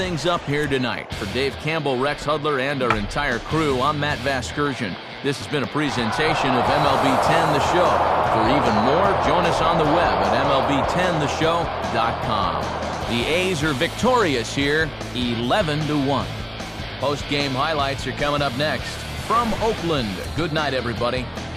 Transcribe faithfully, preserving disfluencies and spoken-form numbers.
things up here tonight. For Dave Campbell, Rex Hudler, and our entire crew, I'm Matt Vasgersian. This has been a presentation of M L B ten The Show. For even more, join us on the web at M L B ten the show dot com. The A's are victorious here, eleven to one. Post-game highlights are coming up next. From Oakland, good night, everybody.